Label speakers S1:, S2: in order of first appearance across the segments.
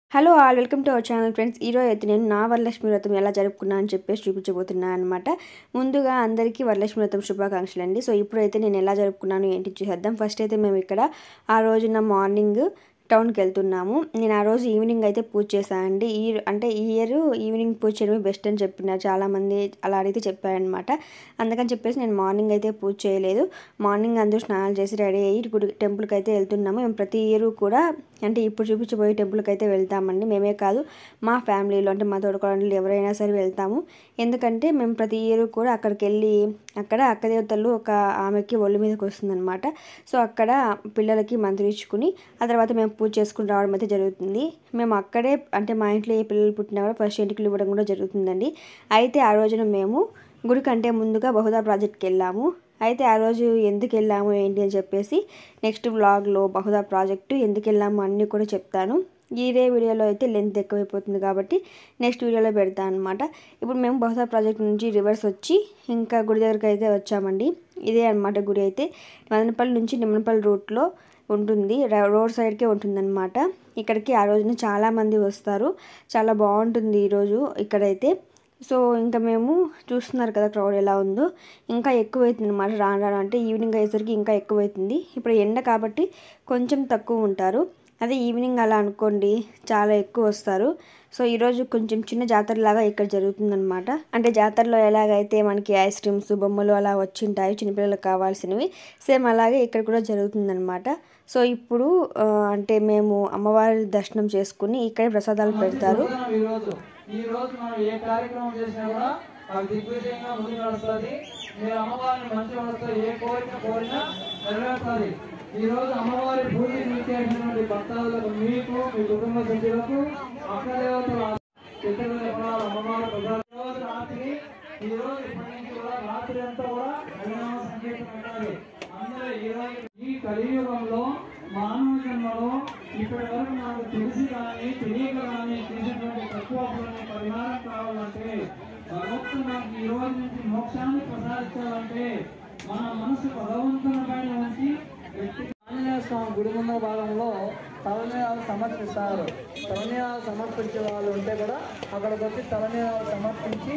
S1: Hello all welcome to our channel friends. ఈరోజు అయితే నేను నా వరలక్ష్మి వ్రతం ఎలా జరుపుకున్నా అని చెప్పేసి చూపించబోతున్నాను అనమాట. ముందుగా అందరికీ వరలక్ష్మి వ్రతం శుభాకాంక్షలు అండి. సో ఇప్పుడైతే నేను ఎలా జరుపుకున్నాను ఏంటి చూసేద్దాం. ఫస్ట్ అయితే మేము ఇక్కడ ఆ రోజున మార్నింగ్ టౌన్కి వెళ్తున్నాము. నేను ఆ రోజు ఈవినింగ్ అయితే పూజ చేశాను అండి. ఈ ఇయర్ ఈవినింగ్ పూజ చేయడమే బెస్ట్ అని చెప్పినారు చాలామంది, అలా అడిగితే చెప్పారనమాట. అందుకని చెప్పేసి నేను మార్నింగ్ అయితే పూజ చేయలేదు. మార్నింగ్ అందరూ స్నానాలు చేసి రెడీ అయ్యి టెంపుల్కి అయితే వెళ్తున్నాము. మేము ప్రతి ఇయర్ కూడా అంటే ఇప్పుడు చూపించబోయే టెంపుల్కి అయితే వెళ్తామండి. మేమే కాదు, మా ఫ్యామిలీలో అంటే మా తోడుకోడళ్ళు ఎవరైనా సరే వెళ్తాము. ఎందుకంటే మేము ప్రతి ఇయర్ కూడా అక్కడికి వెళ్ళి అక్కడ అక్కదేవతలు ఒక ఆమెకి ఒళ్ళు మీదకి వస్తుందన్నమాట. సో అక్కడ పిల్లలకి మంత్రించుకుని ఆ తర్వాత మేము పూజ చేసుకుని రావడం అయితే జరుగుతుంది. మేము అక్కడే అంటే మా ఇంట్లో ఏ పిల్లలు పుట్టినా కూడా ఫస్ట్ ఎంటికలు ఇవ్వడం కూడా జరుగుతుందండి. అయితే ఆ రోజున మేము గుడి కంటే ముందుగా బహుదా ప్రాజెక్ట్కి వెళ్ళాము. అయితే ఆ రోజు ఎందుకు వెళ్ళాము ఏంటి అని చెప్పేసి నెక్స్ట్ వ్లాగ్లో బహుదా ప్రాజెక్టు ఎందుకు వెళ్ళాము అన్నీ కూడా చెప్తాను. ఇదే వీడియోలో అయితే లెంత్ ఎక్కువైపోతుంది కాబట్టి నెక్స్ట్ వీడియోలో పెడతాను అనమాట. ఇప్పుడు మేము బహుదా ప్రాజెక్ట్ నుంచి రివర్స్ వచ్చి ఇంకా గుడి దగ్గరికి అయితే వచ్చామండి. ఇదే అనమాట గుడి అయితే మదనపల్లి నుంచి నిమ్మనపల్లి రూట్లో ఉంటుంది, రోడ్ సైడ్కే ఉంటుందన్నమాట. ఇక్కడికి ఆ రోజున చాలామంది వస్తారు, చాలా బాగుంటుంది ఈరోజు ఇక్కడైతే. సో ఇంకా మేము చూస్తున్నారు కదా క్రౌడ్ ఎలా ఉందో, ఇంకా ఎక్కువైతుంది అనమాట. రాను అంటే ఈవినింగ్ అయ్యేసరికి ఇంకా ఎక్కువైతుంది. ఇప్పుడు ఎండ కాబట్టి కొంచెం తక్కువ ఉంటారు, అదే ఈవినింగ్ అలా అనుకోండి చాలా ఎక్కువ వస్తారు. సో ఈరోజు కొంచెం చిన్న జాతరలాగా ఇక్కడ జరుగుతుందనమాట. అంటే జాతరలో ఎలాగైతే మనకి ఐస్ క్రీమ్స్ బొమ్మలు అలా వచ్చింటాయి చిన్నపిల్లలకు కావాల్సినవి, సేమ్ అలాగే ఇక్కడ కూడా జరుగుతుందనమాట. సో ఇప్పుడు అంటే మేము అమ్మవారి దర్శనం చేసుకుని ఇక్కడే ప్రసాదాలు పెడతారు.
S2: ఈ రోజు మనం ఏ కార్యక్రమం చేసినా కూడా అది దిగ్విజయంగా ముందు నడుస్తుంది. మీరు అమ్మవారిని మంచిగా నడుస్తుంది, ఏ కోరిక కోరినా నెరవేరుతుంది. ఈ రోజు అమ్మవారి పూజ చేసినటువంటి భక్తులకు, మీకు మీ కుటుంబ సభ్యులకు, అక్కదేవతలు అమ్మవారి రోజు రాత్రి ఈ రోజు ఇప్పటి నుంచి కూడా రాత్రి అంతా కూడా హరినామ సంగీతం పెట్టాలి. అందరూ ఈ రోజు ఈ కలియుగంలో మానవ జన్మలో ఇప్పటి వరకు నాకు తెలిసి కానీ తెలియక కానీ చేసినటువంటి తక్కువని పరిహారం కావాలంటే, భగవంతుడు నాకు ఈ రోజు నుంచి మోక్షాన్ని ప్రసాదించాలంటే మన మనసు భగవంతుని పైన ఉంచి ఆంజనేయ స్వామి గుడి ముందు భాగంలో తలనీలాలు సమర్పిస్తారు. తలనీలాలు సమర్పించే వాళ్ళు ఉంటే కూడా అక్కడికి వచ్చి తలనీలాలు సమర్పించి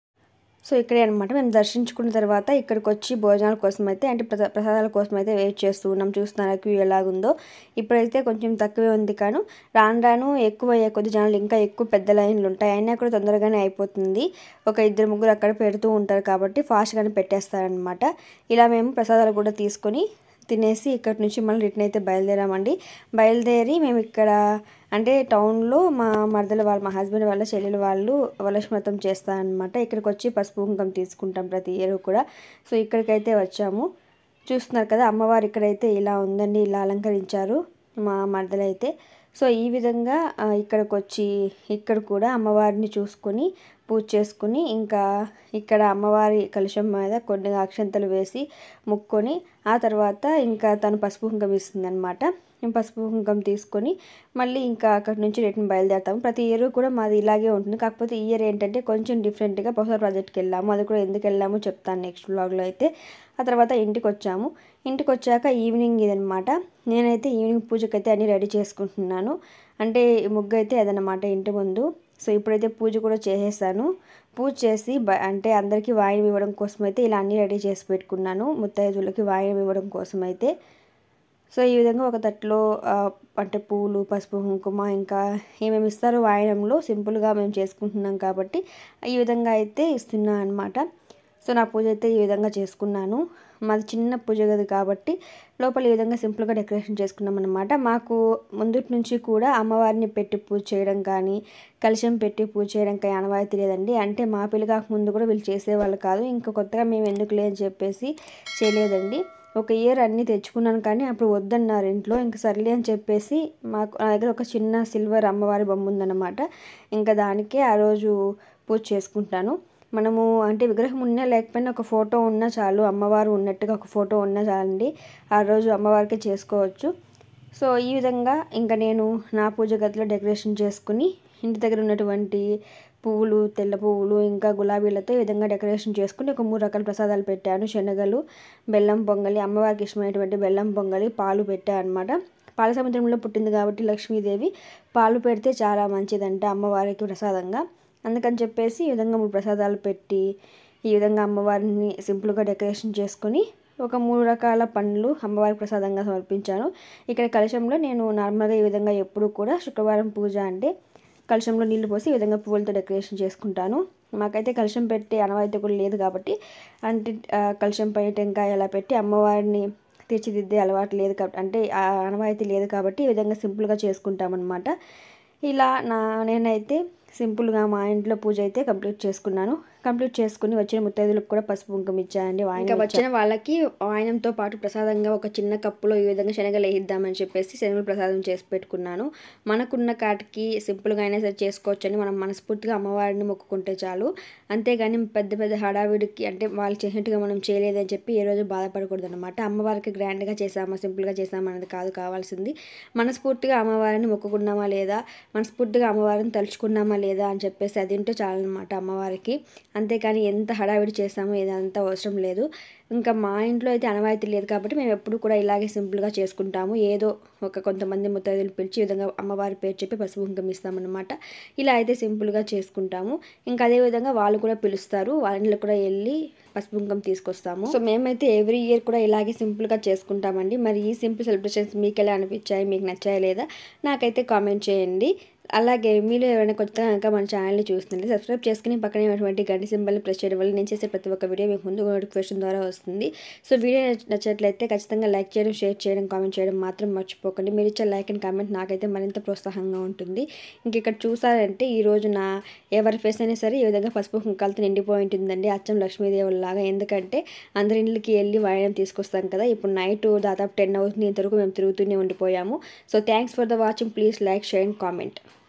S1: సో ఇక్కడే అనమాట మేము దర్శించుకున్న తర్వాత ఇక్కడికి వచ్చి భోజనాల కోసం అయితే అంటే ప్రసాదాల కోసం అయితే వెయిట్ చేస్తూ ఉన్నాం. చూస్తున్నారు క్యూ ఎలాగుందో. ఇప్పుడైతే కొంచెం తక్కువే ఉంది, కానీ రాను రాను ఎక్కువ అయ్యే కొద్ది జనాలు ఇంకా ఎక్కువ పెద్ద లైన్లు ఉంటాయి. అయినా కూడా తొందరగానే అయిపోతుంది. ఒక ఇద్దరు ముగ్గురు అక్కడ పెడుతూ ఉంటారు కాబట్టి ఫాస్ట్గానే పెట్టేస్తారనమాట. ఇలా మేము ప్రసాదాలు కూడా తీసుకొని తినేసి ఇక్కడి నుంచి మళ్ళీ రిటర్న్ అయితే బయలుదేరామండి. బయలుదేరి మేము ఇక్కడ అంటే టౌన్లో మా మరదల వాళ్ళు, మా హస్బెండ్ వాళ్ళ చెల్లెలు వాళ్ళు వరలక్ష్మి వ్రతం చేస్తారనమాట. ఇక్కడికి వచ్చి పసుపు కుంకుమ తీసుకుంటాం ప్రతి ఇయర్ కూడా. సో ఇక్కడికైతే వచ్చాము. చూస్తున్నారు కదా అమ్మవారు ఇక్కడైతే ఇలా ఉందండి, ఇలా అలంకరించారు మా మరదలైతే. సో ఈ విధంగా ఇక్కడికి వచ్చి ఇక్కడ కూడా అమ్మవారిని చూసుకొని పూజ చేసుకుని ఇంకా ఇక్కడ అమ్మవారి కలశం మీద కొన్ని అక్షంతలు వేసి ముక్కొని ఆ తర్వాత ఇంకా తను పసుపు కుంకుమ ఇస్తుంది అనమాట. పసుపు కుంకుమ తీసుకొని మళ్ళీ ఇంకా అక్కడి నుంచి రిటర్న్ బయలుదేరుతాము. ప్రతి ఇయర్ కూడా మాది ఇలాగే ఉంటుంది. కాకపోతే ఈ ఇయర్ ఏంటంటే కొంచెం డిఫరెంట్గా బహుశా ప్రాజెక్ట్కి వెళ్ళాము. అది కూడా ఎందుకు వెళ్ళామో చెప్తాను నెక్స్ట్ వ్లాగ్లో అయితే. ఆ తర్వాత ఇంటికి వచ్చాము. ఇంటికి వచ్చాక ఈవినింగ్ ఇదనమాట. నేనైతే ఈవినింగ్ పూజకైతే అన్నీ రెడీ చేసుకుంటున్నాను. అంటే ముగ్గు అయితే అదనమాట ఇంటి ముందు. సో ఇప్పుడైతే పూజ కూడా చేసేసాను. పూజ చేసి అంటే అందరికీ వాయినం ఇవ్వడం కోసం అయితే ఇలా అన్నీ రెడీ చేసి పెట్టుకున్నాను, ముత్తైదులకి వాయినం ఇవ్వడం కోసం అయితే. సో ఈ విధంగా ఒక తట్లో అంటే పూలు పసుపు కుంకుమ ఇంకా ఏమేమి ఇస్తారో వాయినంలో సింపుల్గా మేము చేసుకుంటున్నాం కాబట్టి ఈ విధంగా అయితే ఇస్తున్నాను అనమాట. సో నా పూజ అయితే ఈ విధంగా చేసుకున్నాను. మాది చిన్న పూజ గది కాబట్టి లోపల ఈ విధంగా సింపుల్గా డెకరేషన్ చేసుకున్నాం అనమాట. మాకు ముందుటి నుంచి కూడా అమ్మవారిని పెట్టి పూజ చేయడం కానీ కలశం పెట్టి పూజ చేయడం కానీ ఆనవాయితీ లేదండి. అంటే మా పెళ్లి కాకముందు కూడా వీళ్ళు చేసేవాళ్ళు కాదు. ఇంకా కొత్తగా మేము ఎందుకు లేదని చెప్పేసి చేయలేదండి. ఒక ఇయర్ అన్నీ తెచ్చుకున్నాను కానీ అప్పుడు వద్దన్నారు ఇంట్లో. ఇంకా సర్లే అని చెప్పేసి నా దగ్గర ఒక చిన్న సిల్వర్ అమ్మవారి బొమ్మ ఉందన్నమాట. ఇంకా దానికే ఆ రోజు పూజ చేసుకుంటాను. మనము అంటే విగ్రహం ఉన్నా లేకపోయినా ఒక ఫోటో ఉన్నా చాలు, అమ్మవారు ఉన్నట్టుగా ఒక ఫోటో ఉన్నా చాలండి, ఆ రోజు అమ్మవారికే చేసుకోవచ్చు. సో ఈ విధంగా ఇంకా నేను నా పూజ గదిలో డెకరేషన్ చేసుకుని ఇంటి దగ్గర ఉన్నటువంటి పువ్వులు, తెల్ల పువ్వులు ఇంకా గులాబీలతో ఈ విధంగా డెకరేషన్ చేసుకుని ఒక 3 రకాల ప్రసాదాలు పెట్టాను. శనగలు, బెల్లం పొంగలి, అమ్మవారికి ఇష్టమైనటువంటి బెల్లం పొంగలి, పాలు పెట్టాను అనమాట. పాల సముద్రంలో పుట్టింది కాబట్టి లక్ష్మీదేవి పాలు పెడితే చాలా మంచిదంట అమ్మవారికి ప్రసాదంగా. అందుకని చెప్పేసి ఈ విధంగా 3 ప్రసాదాలు పెట్టి ఈ విధంగా అమ్మవారిని సింపుల్గా డెకరేషన్ చేసుకొని ఒక 3 రకాల పండ్లు అమ్మవారికి ప్రసాదంగా సమర్పించాను. ఇక్కడ కలశంలో నేను నార్మల్గా ఈ విధంగా ఎప్పుడు కూడా శుక్రవారం పూజ అంటే కలశంలో నీళ్లు పోసి ఈ విధంగా పువ్వులతో డెకరేషన్ చేసుకుంటాను. మాకైతే కలశం పెట్టే అనవాయితీ కూడా లేదు కాబట్టి అంటే కలశం పై టెంకాయ అలా పెట్టి అమ్మవారిని తీర్చిదిద్దే అలవాటు లేదు కాబట్టి అంటే ఆ అనవాయితీ లేదు కాబట్టి ఈ విధంగా సింపుల్గా చేసుకుంటామన్నమాట. ఇలా నేనైతే సింపుల్గా మా ఇంట్లో పూజ అయితే కంప్లీట్ చేసుకున్నాను. కంప్లీట్ చేసుకుని వచ్చిన ముత్తైదులకు కూడా పసుపు కుంకుమ ఇచ్చానండి. ఇంకా వచ్చిన వాళ్ళకి వాయనంతో పాటు ప్రసాదంగా ఒక చిన్న కప్పులో ఈ విధంగా శనగలు వేయిద్దామని చెప్పేసి శనగలు ప్రసాదం చేసి పెట్టుకున్నాను. మనకున్న కాటికి సింపుల్గా అయినా సరే చేసుకోవచ్చని మనం మనస్ఫూర్తిగా అమ్మవారిని మొక్కుకుంటే చాలు. అంతేగాని పెద్ద పెద్ద హడావిడికి అంటే వాళ్ళు చేసినట్టుగా మనం చేయలేదని చెప్పి ఏ రోజు బాధపడకూడదు అనమాట. అమ్మవారికి గ్రాండ్గా చేసామా సింపుల్గా చేసామా అనేది కాదు కావాల్సింది. మనస్ఫూర్తిగా అమ్మవారిని మొక్కుకున్నామా లేదా, మనస్ఫూర్తిగా అమ్మవారిని తలుచుకున్నామా లేదా అని చెప్పేసి అది ఉంటే చాలన్నమాట అమ్మవారికి. అంతేకాని ఎంత హడావిడి చేసామో ఇదంతా అవసరం లేదు. ఇంకా మా ఇంట్లో అయితే అనవాయితీ లేదు కాబట్టి మేము ఎప్పుడు కూడా ఇలాగే సింపుల్గా చేసుకుంటాము. ఏదో కొంతమంది ముత్తైదులు పిలిచి ఈ విధంగా అమ్మవారి పేరు చెప్పి పసుపు కుంకుమ ఇస్తామన్నమాట. ఇలా అయితే సింపుల్గా చేసుకుంటాము. ఇంకా అదేవిధంగా వాళ్ళు కూడా పిలుస్తారు, వాళ్ళని కూడా వెళ్ళి పసుపు కుంకుమ తీసుకొస్తాము. సో మేమైతే ఎవ్రీ ఇయర్ కూడా ఇలాగే సింపుల్గా చేసుకుంటామండి. మరి ఈ సింపుల్ సెలబ్రేషన్స్ మీకు ఎలా అనిపించాయి, మీకు నచ్చాయా లేదా నాకైతే కామెంట్ చేయండి. అలాగే మీరు ఎవరైనా కొత్తగా కనుక మన ఛానల్ని చూస్తుంటే సబ్స్క్రైబ్ చేసుకుని పక్కనే ఉన్నటువంటి గంట సింబల్ని ప్రెస్ చేయడం వల్ల నేను చేసే ప్రతి ఒక్క వీడియో మీకు ముందు నోటిఫికేషన్ ద్వారా వస్తుంది. సో వీడియో నచ్చినట్లయితే ఖచ్చితంగా లైక్ చేయడం, షేర్ చేయడం, కామెంట్ చేయడం మాత్రం మర్చిపోకండి. మీరు ఇచ్చే లైక్ అండ్ కామెంట్ నాకైతే మరింత ప్రోత్సాహంగా ఉంటుంది. ఇంక ఇక్కడ చూసారంటే ఈరోజు ఎవరి ఫేస్ అయినా సరే ఈ విధంగా పసుపు కుంకాలతో నిండిపోయి ఉంటుందండి, అచ్చం లక్ష్మీదేవులాగా. ఎందుకంటే అందరి ఇంటికి వెళ్ళి వాయనం తీసుకొస్తాం కదా. ఇప్పుడు నైట్ దాదాపు 10 అవుతుంది, ఇంతవరకు మేము తిరుగుతూనే ఉండిపోయాము. So thanks for the watching. Please like, share and comment.